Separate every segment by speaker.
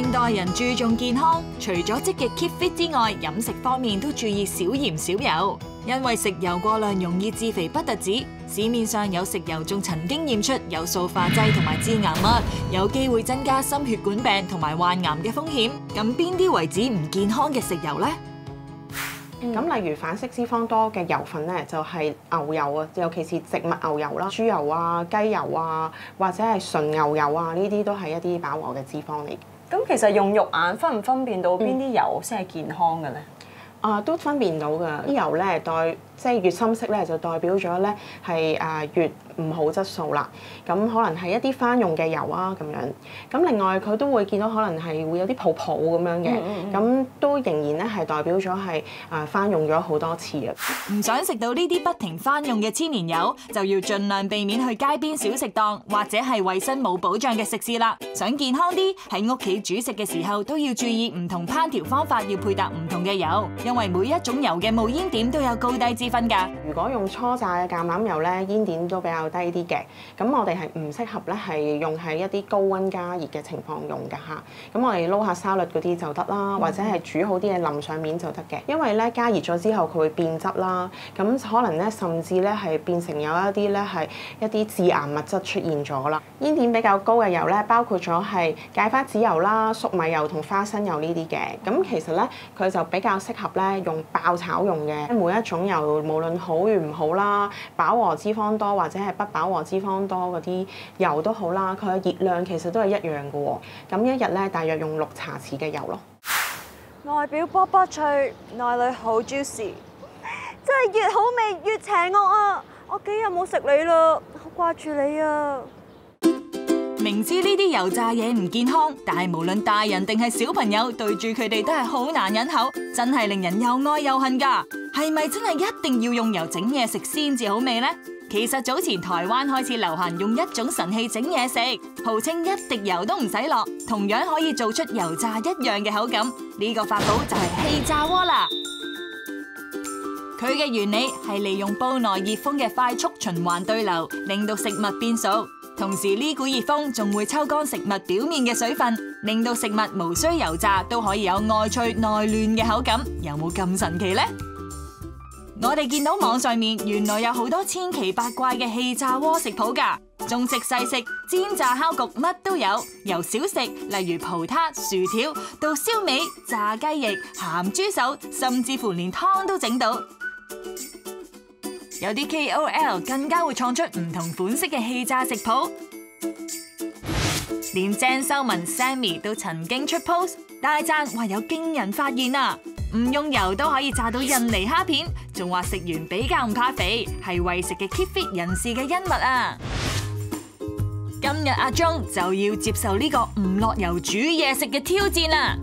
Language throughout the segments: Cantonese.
Speaker 1: 現代人注重健康，除咗積極 keep fit 之外，飲食方面都注意少鹽少油。因為食油過量容易致肥不特止，市面上有食油仲曾經驗出有塑化劑同埋致癌物，有機會增加心血管病同埋患癌嘅風險。咁邊啲為止唔健康嘅食油呢？
Speaker 2: 咁例如反式脂肪多嘅油份咧，就係牛油啊，尤其是植物牛油啦、豬油啊、雞油啊，或者係純牛油啊，呢啲都係一啲飽和嘅脂肪嚟。
Speaker 3: 咁其實用肉眼分唔分辨到邊啲油先係健康嘅咧？
Speaker 2: 都分辨到㗎。啲油咧即係越深色咧，就代表咗咧係越唔好質素啦。咁可能係一啲翻用嘅油啊咁樣。咁另外佢都會見到可能係會有啲泡泡咁樣嘅，咁都仍然咧係代表咗係翻用咗好多次啊。
Speaker 1: 唔想食到呢啲不停翻用嘅千年油，就要盡量避免去街邊小食檔或者係衞生冇保障嘅食肆啦。想健康啲，喺屋企煮食嘅時候都要注意唔同烹調方法，要配搭唔同嘅油，因為每一種油嘅冒煙點都有高低之分㗎。
Speaker 2: 如果用初榨嘅橄欖油咧，煙點都比較低啲嘅。咁我哋係唔適合咧係用喺一啲高溫加熱嘅情況用㗎嚇。咁我哋撈下沙律嗰啲就得啦，或者係煮好啲嘢淋上面就得嘅。因為咧加熱咗之後佢會變質啦，咁可能咧甚至咧係變成有一啲咧係一啲致癌物質出現咗啦。煙點比較高嘅油咧，包括咗係芥花籽油啦、粟米油同花生油呢啲嘅。咁其實咧佢就比較適合咧用爆炒用嘅。每一種油無論好與唔好啦，飽和脂肪多或者係不飽和脂肪多嗰啲油都好啦，佢嘅熱量其實都係一樣嘅喎。咁一日咧大約用6茶匙嘅油咯。
Speaker 4: 外表卜卜脆，內裏好 juicy， 真係越好味越邪惡啊！我幾日冇食你啦，好掛住你啊！
Speaker 1: 明知呢啲油炸嘢唔健康，但係無論大人定係小朋友，對住佢哋都係好難忍口，真係令人又愛又恨㗎。係咪真係一定要用油整嘢食先至好味呢？其實早前台灣開始流行用一種神器整嘢食，號稱一滴油都唔使落，同樣可以做出油炸一樣嘅口感。呢個法寶就係氣炸鍋啦。佢嘅原理係利用煲內熱風嘅快速循環對流，令到食物變熟。同時呢股熱風仲會抽乾食物表面嘅水分，令到食物無需油炸都可以有外脆內嫩嘅口感。有冇咁神奇呢？我哋見到網上面原來有好多千奇百怪嘅氣炸鍋食譜㗎，中式西式、煎炸烤焗乜都有，由小食例如葡撻、薯條到燒味、炸雞翼、鹹豬手，甚至乎連湯都整到。有啲 KOL 更加會創出唔同款式嘅氣炸食譜，連鄭秀文 Sammy 都曾經出 post 大讚話有驚人發現啊！唔用油都可以炸到印尼蝦片，仲話食完比較唔怕肥，係為食嘅 keep fit 人士嘅恩物啊！今日阿鐘就要接受呢個唔落油煮嘢食嘅挑戰啦！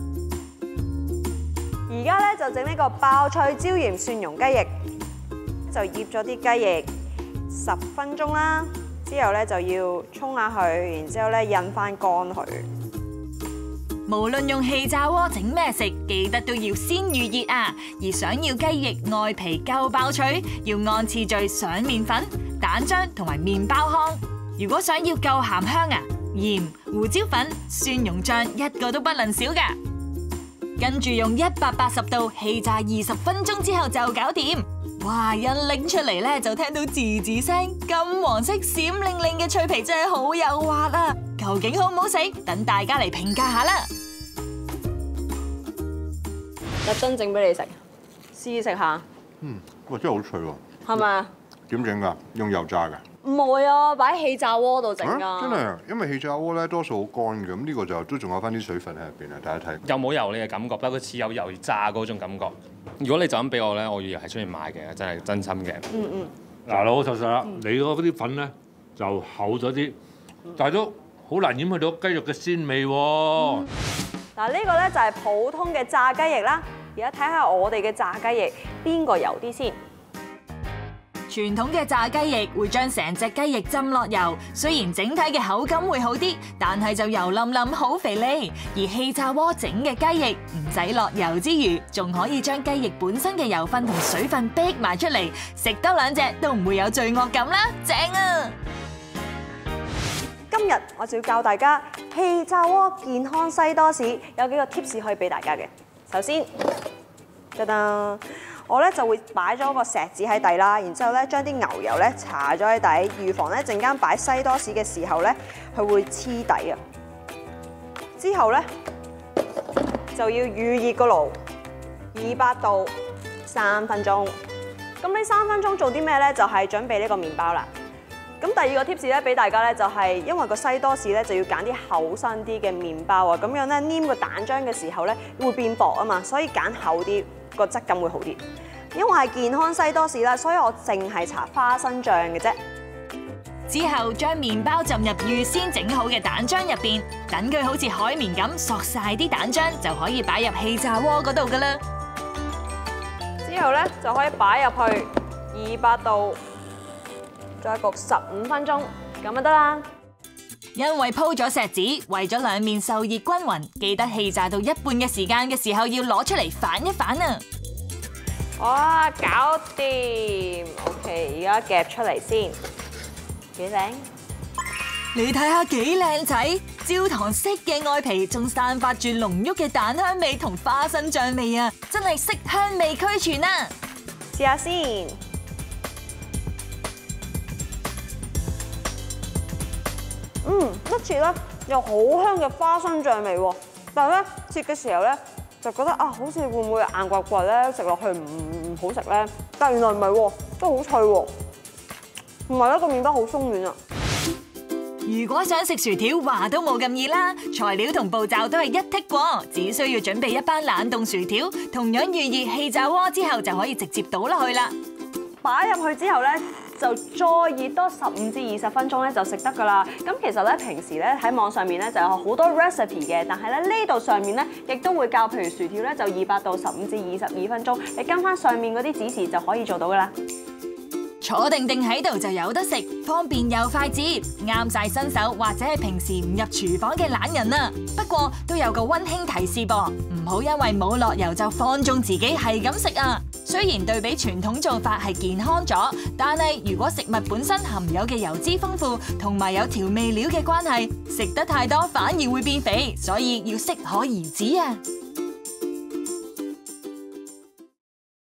Speaker 4: 而家咧就整呢個爆脆椒鹽蒜蓉雞翼，就醃咗啲雞翼10分鐘啦，之後咧就要沖下佢，然之後咧印翻乾佢。
Speaker 1: 無論用氣炸鍋整咩食，記得都要先預熱啊！而想要雞翼外皮夠爆脆，要按次序上麵粉、蛋漿同埋麵包糠。如果想要夠鹹香啊，鹽、胡椒粉、蒜蓉醬一個都不能少㗎。跟住用180度氣炸20分鐘之後就搞掂。哇！一拎出嚟咧就聽到吱吱聲，金黃色閃靈靈嘅脆皮真係好誘惑啊！究竟好唔好食？等大家嚟評價下啦。
Speaker 4: 特登整俾你食，試食下。
Speaker 5: 哇！真係好脆喎。
Speaker 4: 係咪啊？
Speaker 5: 點整㗎？用油炸㗎？
Speaker 4: 唔會啊，擺喺氣炸鍋度整㗎。
Speaker 5: 真係啊！因為氣炸鍋咧多數好乾嘅，咁呢個就都仲有翻啲水分喺入邊啊！大家睇。
Speaker 6: 又冇油膩嘅感覺，不過似有油炸嗰種感覺。如果你就咁俾我咧，我以為係出面買嘅，真係真心嘅。
Speaker 7: 嗱，老老實實啦，你嗰啲粉咧就厚咗啲，但係都好難掩去到雞肉嘅鮮味喎。
Speaker 4: 嗱，呢個咧就係普通嘅炸雞翼啦。而家睇下我哋嘅炸雞翼邊個油啲先。
Speaker 1: 傳統嘅炸雞翼會將成隻雞翼浸落油，雖然整體嘅口感會好啲，但係就油淋淋好肥膩。而氣炸鍋整嘅雞翼唔使落油之餘，仲可以將雞翼本身嘅油分同水分逼埋出嚟，食多2隻都唔會有罪惡感啦，正啊！
Speaker 4: 今日我就要教大家氣炸鍋健康西多士，有幾個 tips 可以俾大家嘅。首先，噔噔，我咧就會擺咗個錫紙喺底啦，然之後咧將啲牛油咧搽咗喺底，預防咧陣間擺西多士嘅時候咧佢會黐底啊。之後咧就要預熱個爐，200度3分鐘。咁呢3分鐘做啲咩咧？就係準備呢個麵包啦。咁第二個 tips 咧俾大家咧就係因為個西多士咧就要揀啲厚身啲嘅麵包啊，咁樣咧黏個蛋漿嘅時候咧會變薄啊嘛，所以揀厚啲個質感會好啲。因為係健康西多士啦，所以我淨係搽花生醬嘅啫。
Speaker 1: 之後將麵包浸入預先整好嘅蛋漿入邊，等佢好似海綿咁索晒啲蛋漿，就可以擺入氣炸鍋嗰度噶啦。
Speaker 4: 之後咧就可以擺入去200度。再焗15分鐘，咁就得啦。
Speaker 1: 因為鋪咗錫紙，為咗兩面受熱均勻，記得氣炸到一半嘅時間嘅時候要攞出嚟反一反啊！
Speaker 4: 哇，搞掂 ！OK， 而家夾出嚟先，幾靚？
Speaker 1: 你睇下幾靚仔，焦糖色嘅外皮仲散發住濃郁嘅蛋香味同花生醬味啊！真係色香味俱全啊！
Speaker 4: 試下先。一切咧有好香嘅花生醬味喎，但係咧切嘅時候咧就覺得啊，好似會唔會硬刮刮咧，食落去唔好食咧？但係原來唔係喎，都好脆喎，同埋咧個麵包好鬆軟啊！
Speaker 1: 如果想食薯條，話都冇咁易啦，材料同步驟都係一剔過，只需要準備一班冷凍薯條，同樣預熱氣炸鍋之後就可以直接倒落去啦。
Speaker 4: 擺入去之後咧，就再熱多15至20分鐘咧就食得㗎啦。咁其實咧平時咧喺網上面咧就有好多 recipe 嘅，但係咧呢度上面咧亦都會教，譬如薯條咧就200度15至22分鐘，你跟翻上面嗰啲指示就可以做到㗎啦。
Speaker 1: 坐定定喺度就有得食，方便又快捷，啱晒新手或者係平時唔入廚房嘅懶人啊！不過都有個溫馨提示噃，唔好因為冇落油就放縱自己係咁食啊！雖然對比傳統做法係健康咗，但係如果食物本身含有嘅油脂豐富，同埋有調味料嘅關係，食得太多反而會變肥，所以要適可而止啊！